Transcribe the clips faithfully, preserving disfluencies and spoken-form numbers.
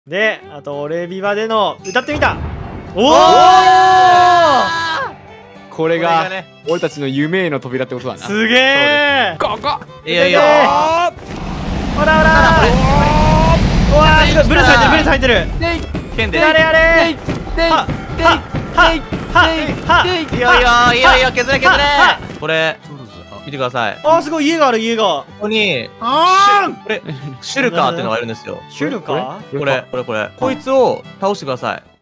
で、あと俺ビバでの歌ってみた。おお、 これが俺たちの夢への扉ってことだな。 すげえ。 ここいやいや、ほらほら、うわー、すごい、ブレス入ってる、ブレス入ってる。 剣でやれやれ。はははは。 いいよいいよいいよいいよ、削れ削れ。これ見てください。 あー、すごい、家がある、家が。 ここにあこれシュルカーっていうのがいるんですよ。 ー、シュルカー。 これこれこれこいつを倒してください。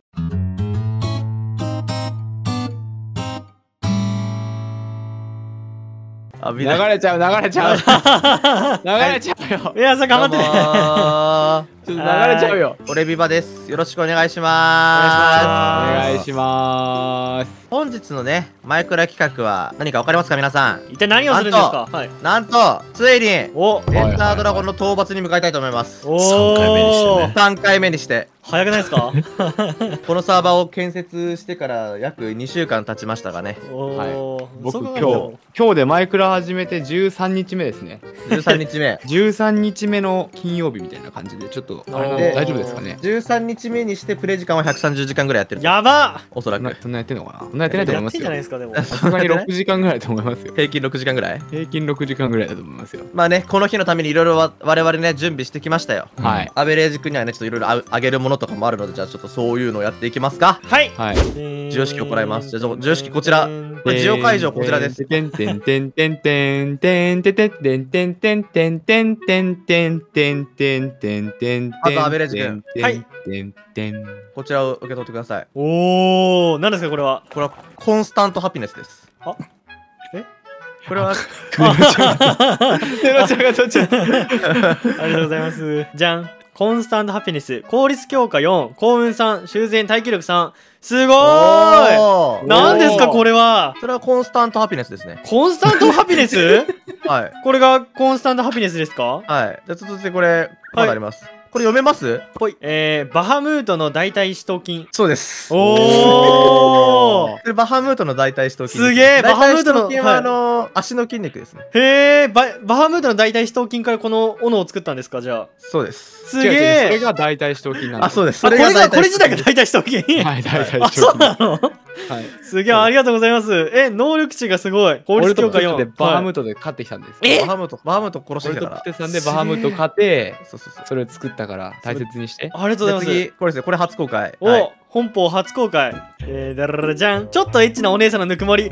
あ、 流れちゃう流れちゃう流れちゃうよ。 いや、さ、頑張ってね。 ちょっと流れちゃうよ。 俺ビバです。よろしくお願いしまお願いします。 す。本日のねマイクラ企画は何かわかりますか皆さん。 一体何をするんですか。はい。 なんとついにエンお、 タードラゴンの討伐に向かいたいと思います。 おお、 さんかいめにして早くないですか。 このサーバーを建設してから約にしゅうかん経ちましたがね。 おお、 僕今日今日でマイクラ始めてじゅうさんにちめですね。 じゅうさんにちめじゅうさんにちめの金曜日みたいな感じで、ちょっとあれなんで大丈夫ですかね。 じゅうさんにちめにしてプレイ時間はひゃくさんじゅうじかんぐらいやってる。 やば。 おそらくそんなやってんのかな。そんなやってないと思いますよ。 やってんじゃないですか。でもさすがにろくじかんぐらいだと思いますよ。 平均ろくじかんぐらい。 平均ろくじかんぐらいだと思いますよ。 まあね、この日のためにいろいろ我々ね準備してきましたよ。 はい。 アベレージ君にはねちょっといろいろあげるものとかもあるので、じゃあちょっとそういうのをやっていきますか。 はい。 はい。 授与式を行います。じゃあ授与式こちら。これ授与会場こちらです。 てんてんてんてんてんてんてんてんてんてんてんてんてんてんてんてんてんてんてん。 あとアベレージ君。 はい。 こちらを受け取ってください。 おお、何ですかこれは。 これはコンスタントハピネスです。 あ、え、 これはテロちゃんが取っちゃった。 ありがとうございます。じゃん。コンスタントハピネス、効率強化よん、幸運さん、修繕耐久力さん。すごーい。何ですかこれは。 それはコンスタントハピネスですね。 コンスタントハピネス。 はい。 これがコンスタントハピネスですか。 はい。じゃあ続いてこれまだあります。これ読めます？ ほい。えー、バハムートの大腿四頭筋。 そうです。 おー。 これバハムートの大腿四頭筋。 すげえ。バハムートの大腿四頭筋はあの足の筋肉ですね。 へえ。ババハムートの大腿四頭筋からこの斧を作ったんですかじゃあ。 そうです。 すげえ。 それが大腿四頭筋なんです。 あ、そうです。 これがこれ自体が大腿四頭筋。 はい、大腿四頭筋。 あ、そうなの。 はい。 すげえ、ありがとうございます。え、能力値がすごい。効率強化よん。 でバハムートで勝ってきたんです。 え、 バハムート、バハムート殺してきたから。 俺とプテさんでバハムート勝て、 そうそうそう。 それを作ったから大切にして。 ありがとうございます。 次、これですね。これ初公開。 お、本邦初公開。えー、だららじゃん。ちょっとエッチなお姉さんのぬくもり。 こ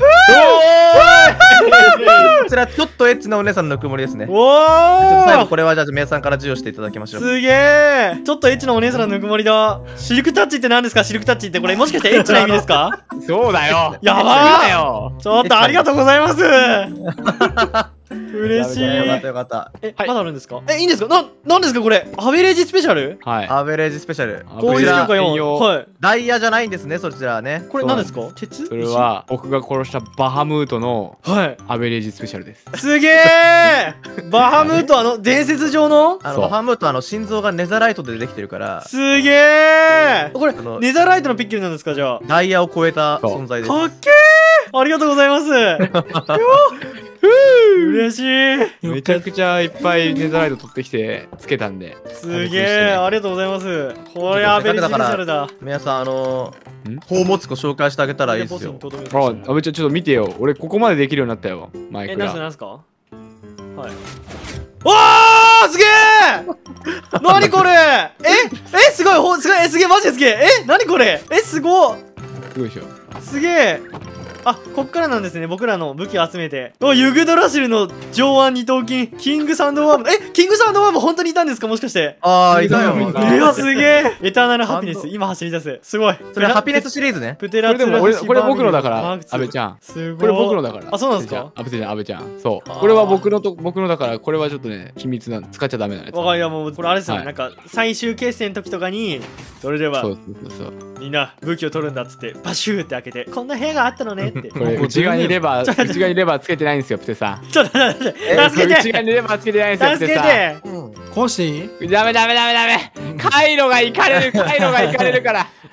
ちらちょっとエッチなお姉さんのぬくもりですね。 おー。 最後これはじゃあ皆さんから授与していただきましょう。 すげえ。ちょっとエッチなお姉さんのぬくもりだ。シルクタッチって何ですか。シルクタッチってこれもしかしてエッチな意味ですか。 そうだよ。 やばーよ。ちょっとありがとうございます。嬉しい。 よかったよかった。 え、まだあるんですか。え、いいんですか。な、なんですかこれ。アベレージスペシャル。 はい。 アベレージスペシャル。 効率強化よん。はい。 ダイヤじゃないんですね、そちらはね。 これ何ですか。鉄。 それは僕が殺したバハムートのアベレージスペシャルです。 すげえ。バハムート、あの伝説上の。 あのバハムートあの心臓がネザライトでできてるから。 すげえ。これネザライトのピッケルなんですかじゃあ。 ダイヤを超えた存在です。 かっけー。ありがとうございます。嬉しい。 めちゃくちゃいっぱいネザライト取ってきてつけたんで。 すげえ、ありがとうございます。これアベレージスペシャルだ。 皆さんあの宝物庫紹介してあげたらいいですよ。 あ、阿部ちゃんちょっと見てよ。俺ここまでできるようになったよ。マイクラ。 え、なんすかなんすか。はい。わー、すげえ。なにこれ。ええ、すごい、ほすごい、え、すげえ、マジですげえ。え、なにこれ。え、すごい。 すごいでしょ。 すげえ。あ、こっからなんですね。僕らの武器を集めて。お、ユグドラシルの上腕二頭筋、キングサンドワーム。え、キングサンドワーム本当にいたんですかもしかして。 ああ、いたよ。 いや、すげえ。エターナルハピネス、今走り出す。すごい。 それハピネスシリーズね。 プテラツラシ。これ僕のだから、阿部ちゃん。 すごい。 これ僕のだから。 あ、そうなんですか。 阿部ちゃん、阿部ちゃん。そう。これは僕のと、僕のだから、これはちょっとね、秘密なの。使っちゃダメなやつ。 わかるよ、もう、これあれですよね。なんか、最終決戦の時とかに、それでは、 そうそうそう。 みんな武器を取るんだっつって、バシューって開けて、こんな部屋があったのねって。 これ内側にレバー、内側にレバーつけてないんですよ、プテさん。 ちょっと待って、助けて。 内側にレバーつけてないんですよ、プテさん。 助けて。 壊していい？ ダメダメダメダメ。回路がいかれる、回路がいかれるから。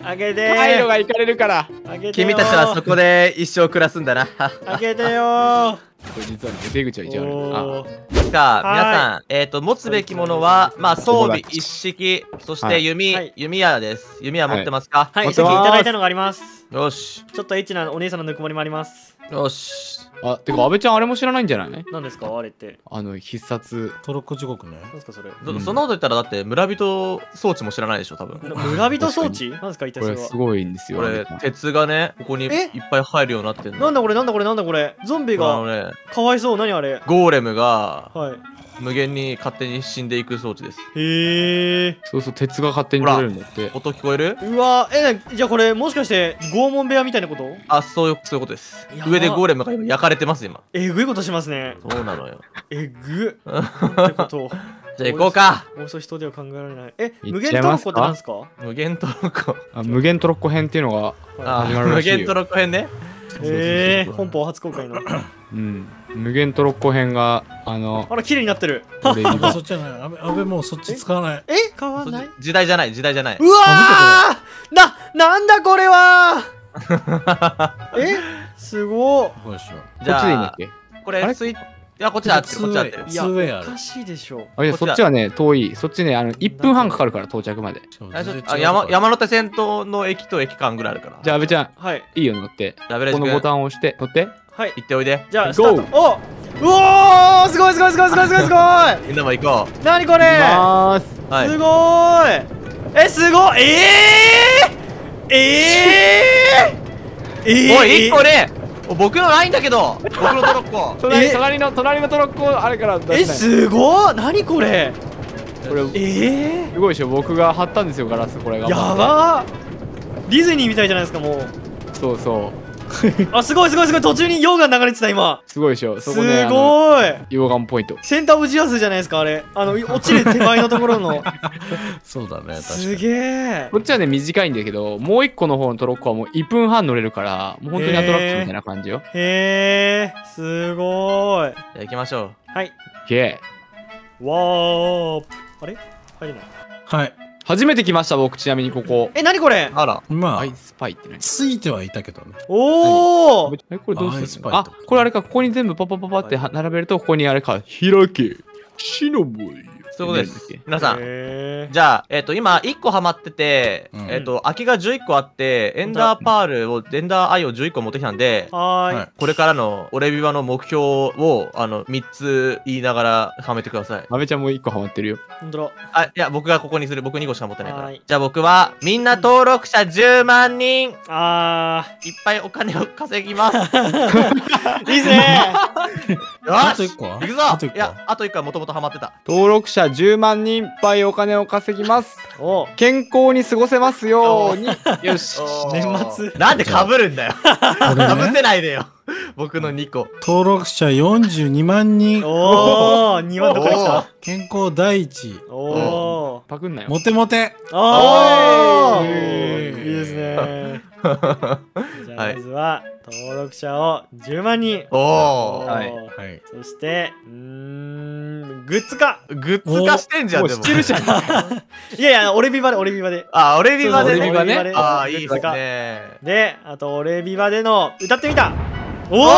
開けて回路が行かれるから。 開けてよ君たちはそこで一生暮らすんだな。 開けてよーこれ実はね出口は一応ある。 おーさあ、 はい皆さん、えっと、持つべきものは、まあ、装備一式、そしはいて弓、 はい弓矢です。弓矢持ってますか？ はい、さっきい持ってますただいたのがあります。 よし。 ちょっとエッチなお姉さんのぬくもりもあります。 よし。 あ、てか阿部ちゃんあれも知らないんじゃない？ 何ですかあれって。 あの必殺。 トロッコ地獄ね。 何ですかそれ。 どうんそんなこと言ったら、だって、村人装置も知らないでしょ、多分。 村人装置何ですか一体それはこれす。ごいんですよ。 これ、鉄がね、ここにいっえぱい入るようになってんの。 なんだこれなんだこれなんだこれ。ゾンビあのがね、 かわいそう。何あれ。 ゴーレムがは無限に勝手に死んでいく装置です。 い。へえ。 そうそう鉄が勝手に取れるんだって。 音聞こえる？ うわえなじゃあこれもしかして拷問部屋みたいなこと？ あ、そういう、そういうことですや。ば上でゴーレムが今焼かれてます、今。 えぐいことしますね。 そうなのよ。 えぐっ。なんてことを。 じゃあ行こうか。 もうそう人では考えられない。え行無っちゃいますか限トロッコってなんですか？ 無限トロッコ。 あ無限トロッコ編っていうのがあ始まるらしいよ無限トロッコ編ね。 へえ本邦初公開の。 うん。無限トロッコ編があのあら綺麗になってる。 俺安倍今そっちじゃない。安倍安倍もうそっち使わない。 え変わんない？ 時代じゃない、時代じゃない。 うわーな、なんだこれはえすごっ。 こうでしょ。 こっちでいいんだっけ？ こあれれスイいや、こっちだってる、こっちだってる。 いや、 ツーウェイあるおかしいでしょ。 あいやこっちだそっちはね遠い。そっちねあのいっぷんはんかかるから到着まで。 あちょっとあ山山手線との駅と駅間ぐらいあるから。 じゃあ阿部ちゃんはい、 いいよ乗って。 ラベレージ君このボタンを押して乗って。 はい。 行っておいで。 じゃあ、ス Go タート。おうおーすごいすごいすごいすごいすごいすごいみんなも行こなにこれ行きまーす。 う。はい。 すごーいえ、すごいえーえーえーおい、一個ね僕のないんだけど僕のトロッコ。 隣え隣の隣のトロッコあれから出え、 せない。 すごーなにこれこれえすごいでしょ。僕が貼ったんですよガラスこれが。 ーやばーディズニーみたいじゃないですか、もう。 そうそう。 あ、すごいすごいすごい途中に溶岩流れてた、今。 すごいでしょ。そすこねあのごーい溶岩ポイント。 センターオブジアスじゃないですか、あれ。あの、落ちる手前のところの。 そうだね。確かすに。 げえこっちはね短いんだけどもう一個の方のトロッコはもういっぷんはん乗れるからもう本当にアトラクションみたいな感じよ。 へえすごーいじゃあ行きましょはいゲわーあれ入れないはい。 初めて来ました僕ちなみにここ。 え、なにこれう。あら。 まあアイ、スパイって何？ ついてはいたけどね。 おーえこれどうアイするの？あスパイとかこれあれかここに全部パパパパっては並べるとここにあれか開けシノボイ。 そういうことです。皆さん。 へじゃあ、えっと、今、いっこハマってて、 うんえっと、空きがじゅういっこあって、エンダーパールを、エンダーアイをじゅういっこ持ってきたんで、 ーはーい、 はいこれからのオレビバの目標を、あの、みっつ言いながらはめてください。 阿部ちゃんも一個ハマってるよ。 ほんとだあ、いや、僕がここにする。僕にこしか持ってないから。 はいじゃあ僕は、みんな登録者じゅうまんにん、いっあぱいお金を稼ぎます。よーいいっすねあとし一個は行くぞあと一個いや、あといっこはもともとハマってた。 登録者じゅうまんにんいっぱいお金を稼ぎます。 お健康に過ごせますように。よし。 年末なんで被るんだよ。 俺かぶせね、 ないでよ。僕のにこ。 登録者よんじゅうにまんにん。 おーにまんどこできた健康第一。 おーパクんなよ。 モテモテ。 おおーーいいですねじゃあまずは登録者をじゅうまんにんおー。 はい。 おーはい。 そしてうーんグッズかグッズ化してんじゃん、 もうでも。 知ってるじゃん。 いやいや、オレビバで、オレビバで。 あ、オレビバでね。 そうそうオレビバでああ、いいですグッズ化ね。 で、あと、オレビバでの、歌ってみたおおー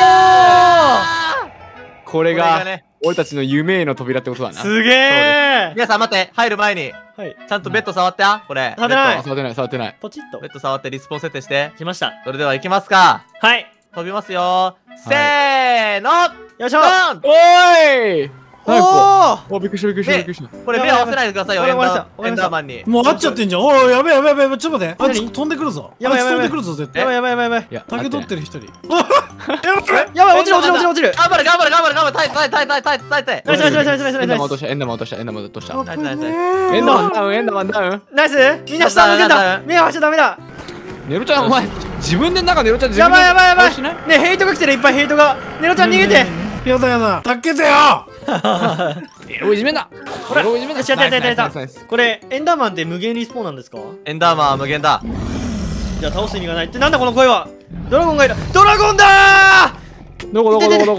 ここれれががね。 俺たちの夢への扉ってことだな。 すげえ皆さん待って、入る前に、 はい。 ちゃんとベッド触ってや、これ。 触ってないベッあ触ってない触ってない。 ポチッとドベ。ッド触ってリスポン設定して。 来ました。 それでは行きますか。 はい。 飛びますよ。せーのよいしょドンおーい。 お何ーこおびっくりしたびっくりしたびっくりした。 これ目合わせないでくださいよ、エンやばいやばいダーエンダーマンに。 もう会っちゃってんじゃん。おい、やべえやべえやべえ。ちょっと待って。あいつ何飛んでくるぞ。 やばいやばいあいつ飛んでくるぞ、絶対。 やばいやばいやばいやばい。 いや竹取ってる一人。 やばい、落ちる落ちる落ちる落ちる。 頑張れ頑張れ頑張れ頑張れ耐えて耐えて耐えて耐えて耐えてナイスナイスナイスナイスナイスエンダーマンナイス落としたエンダーマン落としたエンダーマン落とした。 ナイスナイスナイスエンダーマンダウンエンダーマンダウン。 ナイスみんな下向けた目合わせちゃダメだネロちゃんお前自分で中ネロちゃん自や分でばいやばいやばいあれしない？ ねヘイトが来てるいっぱいヘイトがネロちゃん逃げてやだやだ。助けてよ。 ネロいじめんな。ネロいじめんな。 よしやったやったやったやったナイスナイスナイスこれエンダーマンって無限リスポーンなんですかエンダーマンは無限だ。 じゃあ倒す意味がないってなんだこの声はドラゴンがいるドラゴンだどこどこどこどこ？ ー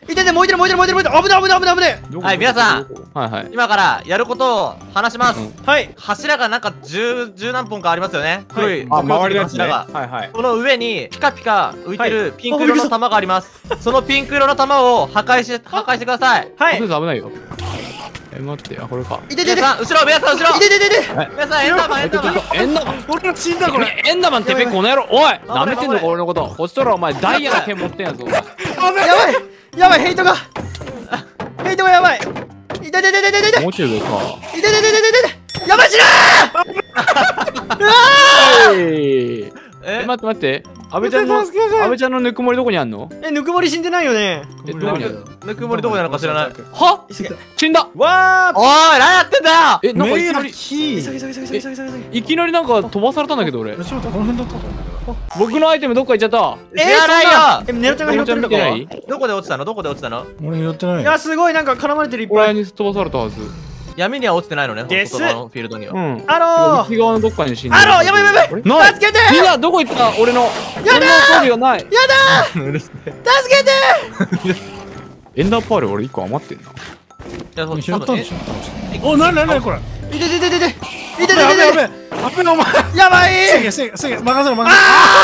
いてて、燃えてる燃えてる燃えてる燃えてる。危ない危ない危ない危ない。 どこはい皆さん。 どこはいはい。 今からやることを話します。 うんはい。 柱がなんか十、十何本かありますよね。黒い、 あ、 黒い周りのやつね。 柱が。 はいはい。 その上にピカピカ浮いてはるピンク色の玉があります。そのピンク色の玉を破壊し、破壊してください。 はい。 そうです、危ないよ。え、待って、あ、これか。 いててて。 皆さん、後ろ、皆さん、後ろいてててて。 皆さん、エンダーマン、エンダーマン。 エンダーマン俺ら死んだこれ。 エンダーマンってべこの野郎おいれなめてんのか俺のことこっちとらお前ダイヤの剣持ってんやぞお前やばいやばいヘイトがヘイトがやばい。いててててててて。 もうちょい上かいてててててて。やばい死ぬー。うわええ待って待って阿部ちゃんの助けて阿部ちゃんのぬくもりどこにあんのー。え、ぬくもり死んでないよね。 えどこにあるのぬくもりどこなのか知らない。 は急げ。 死んだわー。 おい、何やってんだよえなんかいきなりキ急げ急げ急げ急げ急げ急げ。 いきなりなんか飛ばされたんだけど俺ちょっと待ってこの辺だったと思うんだけど。 僕のアイテムどっか行っちゃったえー、 知らないよそんなえ、ネロちゃんが拾ってるのか。 見てないどこで落ちたのどこで落ちたの俺寄ってないよ。 いや、すごいなんか絡まれてるいっぱい。 これに飛ばされたはず闇には落ちてないのね、 です外側のフィールドには。 うんあろー。 内側のどっかに死んであろー、やばいやばいやばい。 ない助けてみんなどこ行った俺のやだ俺の装備がないやだー。助けてエンダーパール俺いっこ余ってんないや、そう拾ったんでしょえお、なになになにこれ。 ー。いててててて。いててやべやべててて。 やべお前。 やばいせげせげせげ任せろ任せろ。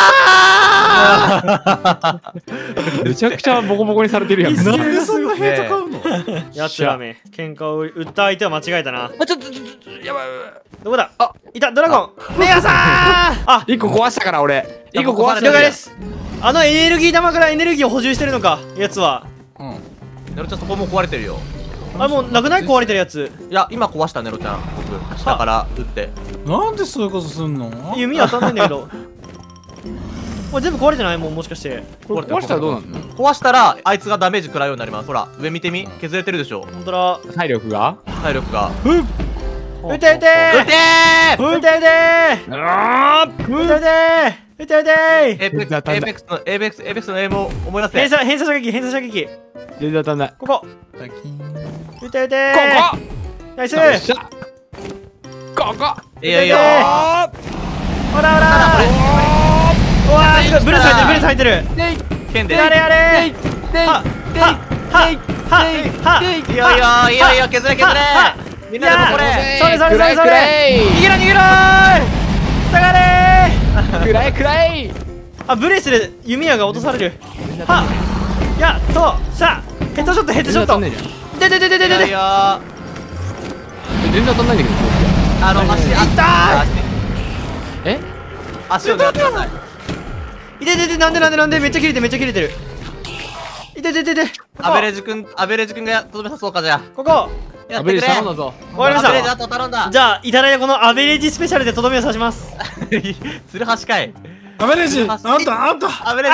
あめちゃくちゃボコボコにされてるやんいっすなんでそんなヘイト買うの？ ー。やつらめ。喧嘩を売った相手は間違えたな。 あちょっとちょっとやばいどこだあ、いたドラゴンメガさんあ、 一個壊したから俺一個壊した了解ですあのエネルギー玉からエネルギーを補充してるのかやつはうん。 ネロちゃんそこもう壊れてるよ。 あれもうなくない壊れてるやついや、今壊したネロちゃん。僕、下から撃って。 なんでそういうことすんの？ 弓当たんないんだけどこれ全部壊れてないもうもしかしてこれ壊したらどうなの壊したら、あいつがダメージ食らうようになります。ほら、上見てみ。削れてるでしょ。 ほんとだ体力が体力が。 撃て撃て撃てー撃て撃てあー撃て撃て撃て撃てエーペックス、エーペックスの、エーペックス、エーペックスのエイムを思い出せ。 偏差偏差射撃偏差射撃全然当たんないここキン撃て撃てこナイスこよっしゃここいいよいいよ。 あほらほらうわーすごいブレス入ってるブレス入ってる剣で。 やれやれはははははいいよいよいいよいいよ削れ削れ。みんなでもこれ。 それそれそれそくられい逃げろ逃げろー下がれくらいくらいーあブレスで弓矢が落とされるはっやっとさあヘッドショットヘッドショット全然当たんないじでででででででいいよいいよ。 ゃん全然当たんないんだけどあの足、 痛え足を狙ってください。 いてててなんでなんでなんでめっちゃ切れてるめっちゃ切れてるいててててアベレージ君、アベレージ君がとどめさそうかじゃあ。 ここアベレーやってくれ。 ジ頼んだぞわかりましたアベレージあと頼んだ。 じゃあいただいたこのアベレージスペシャルでとどめを刺しますツルハシかい。 アベレージ、あんた、あんた、 アベレージ。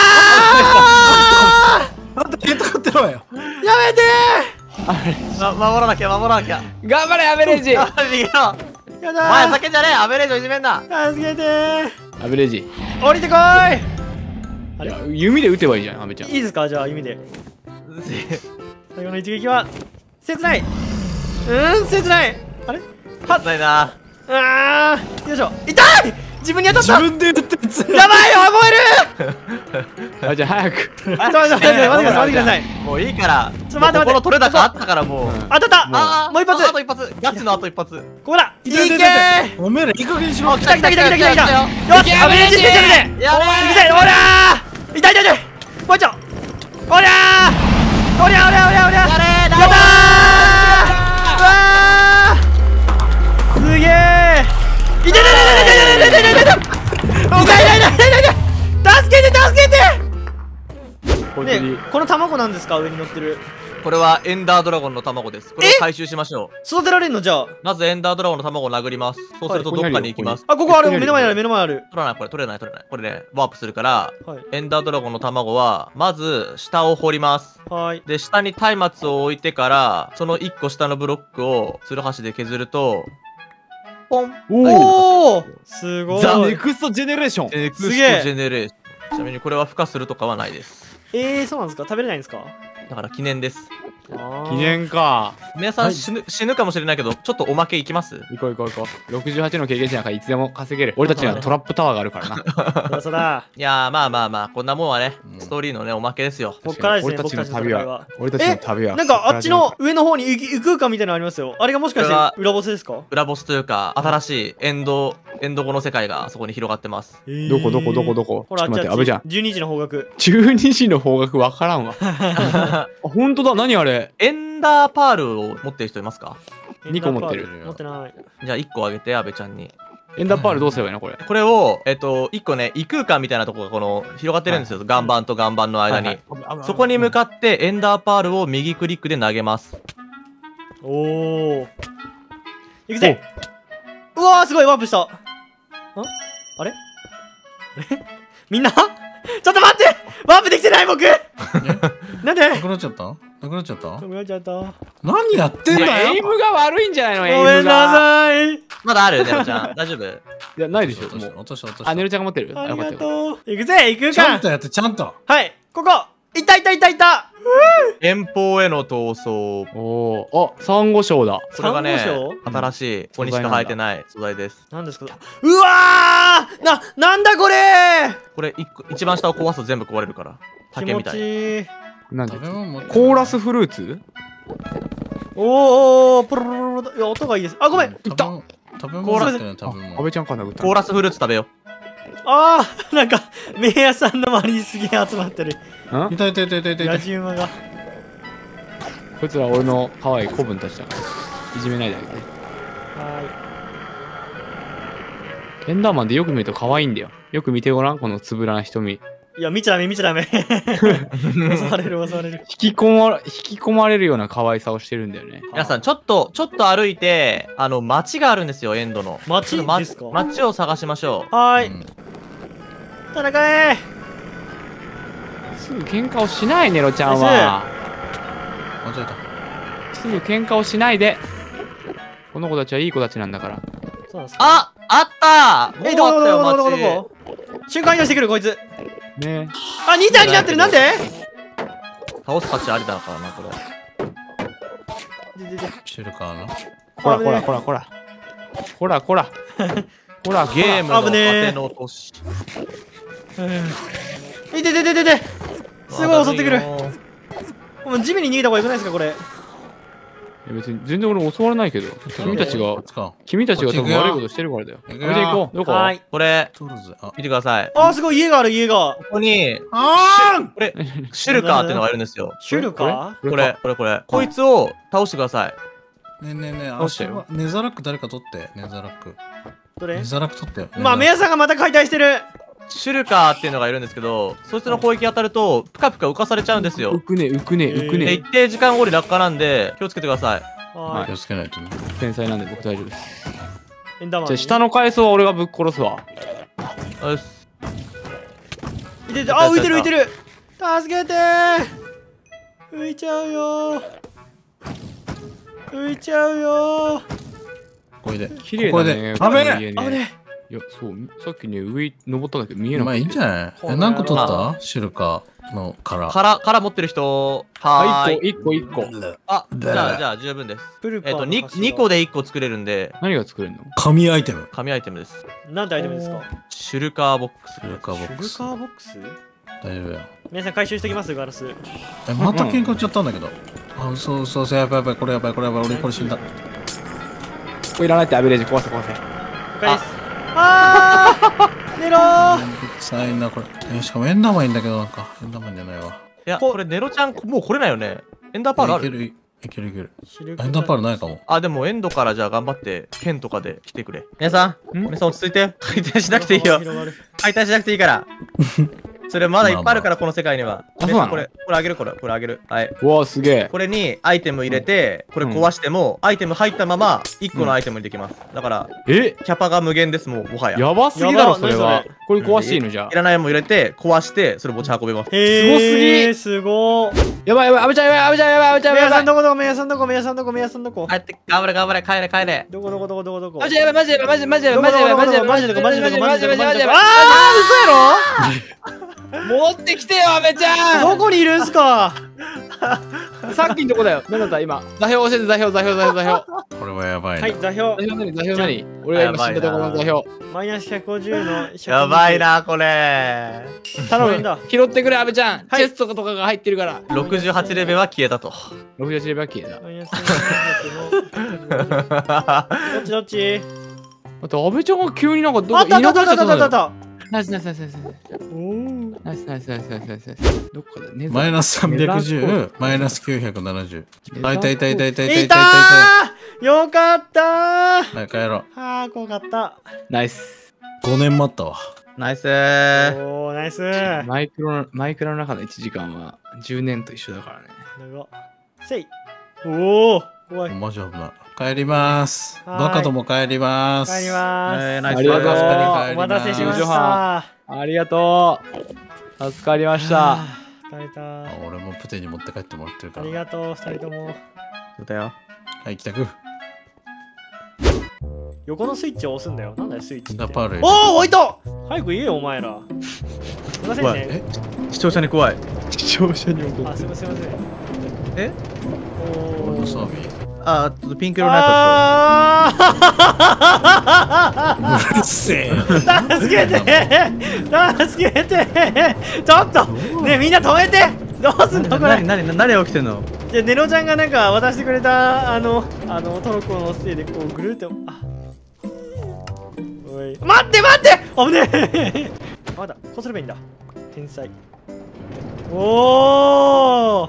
ああんたヘイト買ってろよ。 ーやめてま守らなきゃ守らなきゃ。 頑張れアベレージあ逃げろ。 ーやだ前ー酒じゃねえ。アベレージをいじめんな。 助けてーアベレージ降りてこーいいや弓で撃てばいいじゃんアベちゃんいいですかじゃあ弓で最後の一撃は切ないうーん切ないあれはっないな。 あーよいしょ痛い自分に当たった自分で言ってるつやばいよ燃えるあじゃあ早くちょっと待って待って待ってください待ってくださいもういいから。 ちょっと待って待って心取れ高あったからもう。 うん当たったあーもう一発あと一発。ガチのあと一発。 ここだいけ痛い痛い痛い痛いおめえらいい加減にしろ。 あ来た来た来た来た来た来たよよしアベレージスペシャルでやべ行きたいおらー痛い痛い痛いもう一丁おりゃーおりゃおりゃおりゃおりゃやれーやったーうわーすげえ痛い痛い痛い痛い痛い痛い痛い痛い痛い痛い痛い痛い痛い痛い助けて助けてね本当にこの卵なんですか上に乗ってるこれはエンダードラゴンの卵です。これを回収しましょう。 育てられんのじゃあまずエンダードラゴンの卵を殴ります。そうするとどっかに行きます。 あここある目の前にある目の前にある取らないこれ取れない取れない。これね、ワープするから、 はいエンダードラゴンの卵は、まず下を掘ります。 はいで、下に松明を置いてから、そのいっこ下のブロックをツルハシで削ると、ポンおおすごいザ・ネクストジェネレーションエクストジすげえェネレーション。ちなみにこれは孵化するとかはないです。 えー、そうなんですか食べれないんですかだから記念です。 記念か。 皆さん死ぬ死ぬかもしれないけど、ちょっとおまけいきます？ 行こう行こう行こう。ろくじゅうはちの経験値なんかいつでも稼げる。俺たちにはトラップタワーがあるからな。 そらそら。 いやー、まあまあまあ、こんなもんはね、 うんストーリーのね、おまけですよ。 こっからですね、 俺たちの僕たちの旅は戦いは。 俺たちの旅は。 なんかあっちの上の方に行くかみたいなのありますよ。あれがもしかして裏ボスですか？ 裏ボスというか、新しいエンド、エンド後の世界がそこに広がってます。 どこどこどこどこ。 ほら、 ちょっと待って、 あっちあっち阿部ちゃん。 じゅうにじの方角。 じゅうにじの方角わからんわ。あ、ほんとだ、何あれ。 エンダーパールを持ってる人いますか？ にこ持ってる持ってない。 じゃあいっこあげて、阿部ちゃんに。 エンダーパールどうすればいいのこれ。 これを、えっと、いっこね、異空間みたいなとこがこの広がってるんですよ。岩盤と岩盤の間に。 はいはいそこに向かってエンダーパールを右クリックで投げます。 おお。行くぜ。うわー、すごいワープした。ん？あれ？あれ？みんな？ちょっと待って！ワープできてない僕！なんで？ なくなっちゃったなくなっちゃったごめんなさい。 何やってんだよエイムが悪いんじゃないのエイごめんなムが。 さい。 まだあるネロちゃん。大丈夫？ いや、ないでしょ。もう。 落とした落としたあ、ネルちゃんが持ってる。 ありがよかったよ。 とう。行くぜ、行くかちゃんと。やってちゃんとはい、ここ。いたいたいたいた。 遠方への逃走。 おお。あ、サンゴ礁だ。 これがね、 サンゴ新しい、ここにしか生えてない素材です。 なんですか？うわーな、なんだこれ。 これ一個、一番下を壊すと全部壊れるから。 気持ち竹みたい。 いい。 なんで食べ物持ってないコーラスフルーツおーおー、プロロロロロ。いや、音がいいです。あ、ごめん。 食べ物食べ物持ってない食べあ、阿物部ちゃんかな、 コーラスフルーツ食べよあー、なんか、名屋さんの周りにすげえ集まってる。 んいたいたいたいたいたい野たじ馬が。 こいつら俺の可愛い子分たちだからいじめないであげて。 はエンダーマンでよく見ると可愛いんだよ。よく見てごらん、このつぶらな瞳。 い。いや、見ちゃダメ、見ちゃダメ。襲われる、襲われる。 引き込ま引き込まれるような可愛さをしてるんだよね。 皆さん、ちょっと、ちょっと歩いて、あの、街があるんですよ、エンドの。 街ちょっとまですか？ 街を探しましょはーい。 うん戦え。 すぐ喧嘩をしないね、ロちゃんは。 間違えたすぐ喧嘩をしないで。この子たちはいい子たちなんだから。 そうなんですう。 か？ ああったーえ、 もうあったよ、 どこどこどこどこど街。 こ？瞬間移動してくる、こいつ。 ねあ、に体になってる、なんで？ 倒す価値ありだからな、これ。 ででで知るかなこらこらこらこら。こらこら。こらゲームの危ねえ果ての都市。 うん。いててててて。すごい襲ってくる。もう地面に逃げた方がよくないですか、これ。 いや別に全然俺襲われないけど。君たちがこっちか君たちが多分こっち行くよ悪いことしてるからだよ。 行くよ阿部ちゃん行こう。どこ？ はーい。 これ、 取るぜあ見てください。 あー、すごい、家がある、家が。 ここに、 あーこれ、シュルカーっていうのがいるんですよ。 シュルか？ これ、これ、これ。こいつを倒してください。 ねえねえねえどうしたよ足はネザラック誰か取ってネザラックどれネ？ザラック取ってよまあ、メアさんがまた解体してる。 シュルカーっていうのがいるんですけど、そいつの攻撃当たると、プカプカ浮かされちゃうんです浮よ。 くね浮くね浮くで、 ね。 一定時間後に落下なんで、気をつけてください。 は気をつけないとね天才なんで僕大丈夫です。 い。エンダーマンに。 じゃあ下の階層は俺がぶっ殺すわ。 よし。 いてて、あ、浮いてる浮いてる。助けてー。浮いちゃうよー。浮いちゃうよー。 これで綺麗ここだね。 であべこの家ねあぶねいやそうさっきね上登ったんだけど見えなかった。 まあいいんじゃないこれえ何個取ったシュルカの殻殻、殻持ってる人、 あはーい。 一個一個一個。 あ、じゃあ、じゃあ、十分です。 プルパえっと、にーの柱にこでいっこ作れるんで、 何が作れるの？ 神アイテム紙アイテムです。 なんてアイテムですか？ シュルカーボックス。 シュルカーボックスシュルカーボックス？ 大丈夫よ皆さん回収してきますガラス。 えまた喧嘩売っちゃったんだけどあ嘘嘘嘘やばいやばいこれやばいこれやばい俺これ死んだこれいらないってアベレージ壊せ壊せ。 了解です。あー寝ろー。 めんどくさいなこれえしかもエンダーマンいいんだけどなんかエンダーマンじゃないわいや、 ここれネロちゃん、もう来れないよね。エンダーパールある？ いけるいけるいけるシルエンダーパールないかもあ、でもエンドからじゃあ頑張って、剣とかで来てくれ。皆さん、 ん皆さん落ち着いて。解体しなくていいよ。 広がる。 解体しなくていいから。それまだいっぱいあるから、この世界には。 あそうなのこれ、これあげる、これ、これあげる。はい。 うわすげえ。 これにアイテム入れて、これ壊しても、アイテム入ったまま、いっこのアイテムにできます。だから、 えキャパが無限です、もう、もはや。 やばすぎだろやばそれは何そ。 これ壊していいのじゃいらないもん入れて、壊して、それ持ち運べます。 へすごすぎー、すごー。 あ。やばいやばい阿部ちゃんやばい阿部ちゃんやばい阿部ちゃんメアやばい。 さんどこどこメアさんどこメアさんどこメアさんどこ帰って、頑張れ、頑張れ、帰れ、帰れ。 どこどこどこどこどこマジやばいマジやばいマジマジやばいどこマジやどこばいマジやばいどこマジでマジでマジでマジでマジでああー嘘やろ戻ってきてよ阿部ちゃん。 どこにいるんすかさっきのとこだよ。なんだった今。座標教えて、座標、座標、座標、座標。 これはやばいな。 はい、座標座標何、座標何。俺が今死んだところの座標。 マイナスひゃくごじゅうのやばい。な、これ。 頼むごめんだ。 拾ってくれ、阿部ちゃん。 はいチェストとかが入ってるから。 ろくじゅうはちレベルは消えたと。 ろくじゅうはちレベルは消えた。 マイナスひゃくのどっちどっち？ あと、阿部ちゃんが急になんかどあったあっかいなくったあったあなっちゃったのよ。 ったあった。 ナイスナイスナイスナイス。 おーナイスナイスナイスナイスナイスナイス。どっかでね。 マイナスさんびゃくじゅう、マイナスきゅうひゃくななじゅう。あ、いたいたいたいたいたいたいいたたーよかったー。 はい、帰ろう。 はあ、怖かった。 ナイス。 ごねん待ったわ。 ナイスー。 おー、ナイスー。 マイクロ、マイクロの中のいちじかんはじゅうねんと一緒だからね。 長っせい。おー、怖い。 マジ危ない。帰ります。 はいバカども帰ります。 帰りまーす。 えーナイスありがとうお帰ります待たせしましご飯た。 ありがとう。助かりました。 はあ疲れた。 あ俺もプテに持って帰ってもらってるかあら。 りがとう、二人とも。 そうだよ。 はい、帰宅。 横のスイッチを押すんだよ。なんだよ、スイッチって。 インナーパール。 おー、置いた早く言えよ、お前ら。すいません怖いね。 視聴者に怖い。 視聴者に怒あ、すいません、すいません。 えおゴールドサーー。 ビー。 あ、ちょっとピンク色のやあうるせえ。 ー助けて助けてちょっとねえみんな止めてどうすんつ。 のこれ何何何何が起きてんの？ じゃネロちゃんがなんか渡してくれたあのあのトロッコのせいでこうぐるっとあおい待って待って危ねえあまだこうすればいいんだ天才おー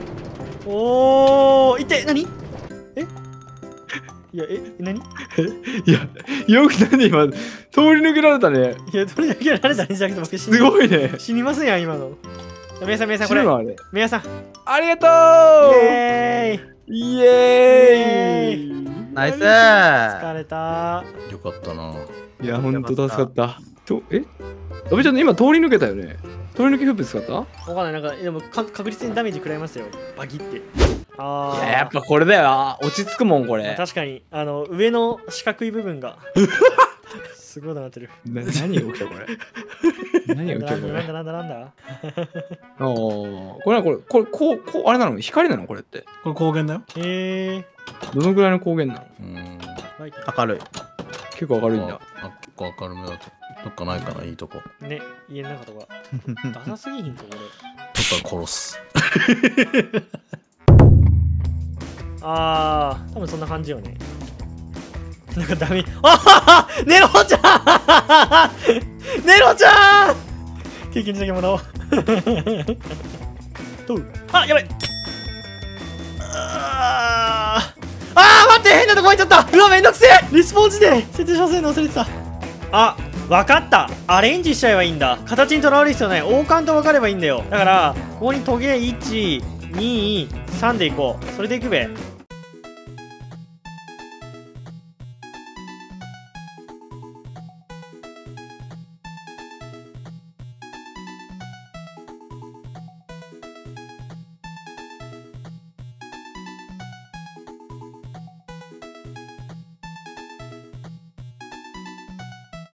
おーいって何えいやえ何いや、よくなんで今、通り抜けられたね。 いやどれだけ慣れたんじゃなくて僕死にすごいね。 死にますやん今の皆さん皆さんこれ知るのあれ。 皆さんありがイとエーイうイエーイナイス疲れたよかったな。 いや、ほんと助かった。と、え阿部ちゃん今通り抜けたよね。通り抜けフップ使ったいわかんないなんかでもか確実にダメージ食らいますよバギってあーや、やっぱこれだよ。あ落ち着くもん、こまあれ。 確かにあの上の四角い部分がすごいなってるな何が起きたこれ何が起きたこれなんだなんだなんだなんだおーこれはこれ、これ、こう、こう、あれなの光なのこれって。 これ光源だよ。 へえどのぐらいの光源なのうーん。 明るい。 結構明るいんだ。 あ、結構明るめだと。どっかないかな、いいとこ。 ね家の中とかダサすぎひんかこれちょっと殺す。 あー多分そんな感じよねなんかダメあははネロちゃんネロちゃん経験値だけもらおうとうあやばいあーあー待って変なとこ入っちゃったうわめんどくせえリスポーン時で設定させるの忘れてたあわかったアレンジしちゃえばいいんだ形にとらわれる必要ない王冠と分かればいいんだよだからここにトゲいちにさんでいこうそれでいくべ